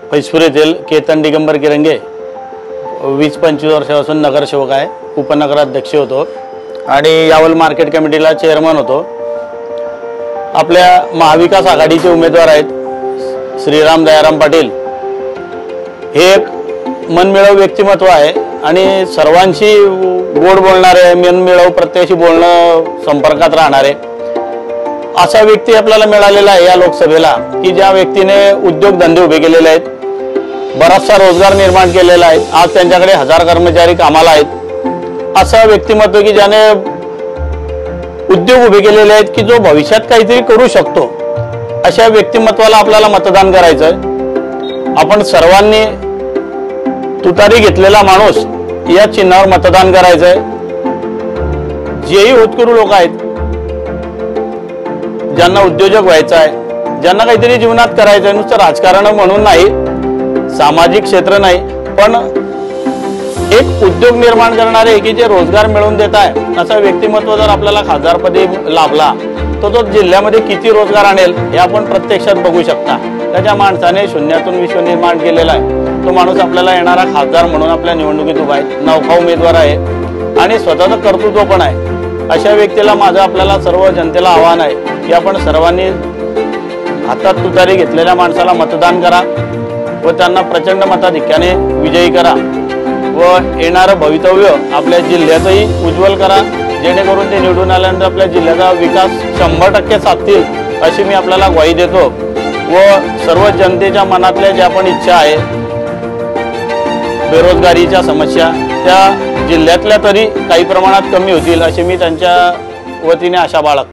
फैजपूर येथील केतन दिगंबर किरंगे 20-25 वर्षापासून नगरसेवक आहे, उपनगराध्यक्ष होतो आणि यावल मार्केट कमिटीला चेअरमन होतो। आपल्या महाविकास आघाडीचे उमेदवार आहेत श्रीराम दयाराम पाटील। हे एक मनमिळावू व्यक्तिमत्व आहे आणि सर्वांशी गोड बोलणारे, मनमिळावू प्रत्येकाशी बोलणं, संपर्कात राहणारे असा व्यक्ती आपल्याला मिळालेला आहे या लोकसभेला, की ज्या व्यक्तीने उद्योगधंदे उभे केलेले आहेत, बराचसा रोजगार निर्माण केलेला आहे। आज त्यांच्याकडे 1000 कर्मचारी कामाला आहेत। असा व्यक्तिमत्व की ज्याने उद्योग उभे केलेले आहेत की जो भविष्यात काहीतरी करू शकतो, अशा व्यक्तिमत्वाला आपल्याला मतदान करायचं आहे। आपण सर्वांनी तुतारी घेतलेला माणूस या चिन्हावर मतदान करायचं आहे। जेही होतकरू लोक आहेत, ज्यांना उद्योजक व्हायचं आहे, ज्यांना काहीतरी जीवनात करायचं आहे, नुसतं राजकारण म्हणून नाही, सामाजिक क्षेत्र नाही, पण एक उद्योग निर्माण करणारे की जे रोजगार मिळवून देत आहे असा व्यक्तिमत्व जर आपल्याला खासदारपदी लाभला तर तो जिल्ह्यामध्ये किती रोजगार आणेल हे आपण प्रत्यक्षात बघू शकता। त्याच्या माणसाने शून्यातून विश्व निर्माण केलेला आहे। तो माणूस आपल्याला येणारा खासदार म्हणून आपल्या निवडणुकीत उभा आहे, नौका उमेदवार आहे आणि स्वतःचं कर्तृत्व पण आहे। अशा व्यक्तीला माझं आपल्याला सर्व जनतेला आव्हान आहे की आपण सर्वांनी हातात तुतारी घेतलेल्या माणसाला मतदान करा व त्यांना प्रचंड मताधिक्याने विजयी करा व येणारं भवितव्य आपल्या जिल्ह्यातही उज्ज्वल करा, जेणेकरून ते निवडून आल्यानंतर आपल्या जिल्ह्याचा विकास 100% साधतील अशी मी आपल्याला ग्वाही देतो व सर्व जनतेच्या मनातल्या ज्या पण इच्छा आहे, बेरोजगारीच्या समस्या त्या जिल्ह्यातल्या तरी काही प्रमाणात कमी होतील अशी मी त्यांच्या वतीने आशा बाळगतो।